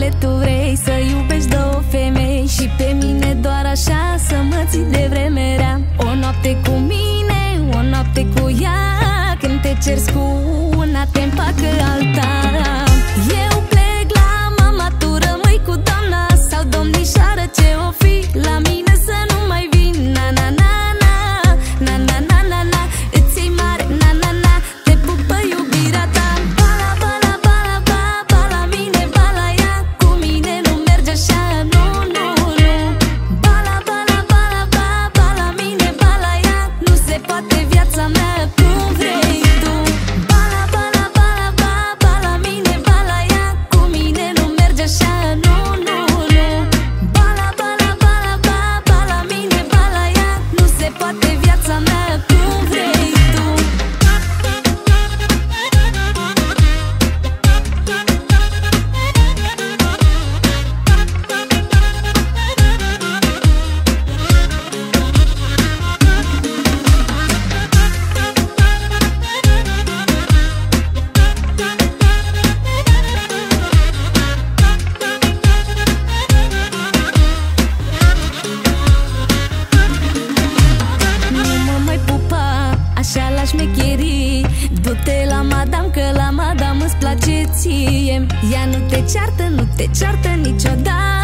tale tu vrei să iubești două femei și pe mine doar așa să mă ții de vreme rea. O noapte cu mine, o noapte cu ea, când te ceri cu una te împacă alta. Eu plec la mama, tu rămâi cu doamna sau domnișoară, ce o fi la mine să nu mai vin. Na na na na, na na na na na, îți iei mare, na na na, te pupă iubirea ta. Bala, bala, bala, bala, bala mine, bala ea, cu mine nu merge așa, nu, nu, nu. Bala, bala, bala, bala, bala mine, bala ea, nu se poate viața mea cum vrei tu. Bala, bala, bala, bala, bala mine, bala ea, cu mine nu merge așa, nu, nu, nu. Bala, bala, bala, bala, bala mine, bala ea, nu se poate viața mea cum vrei tu. Așa la șmecherii, du-te la madame, că la madame îți place ție. Ea nu te ceartă, nu te ceartă niciodată.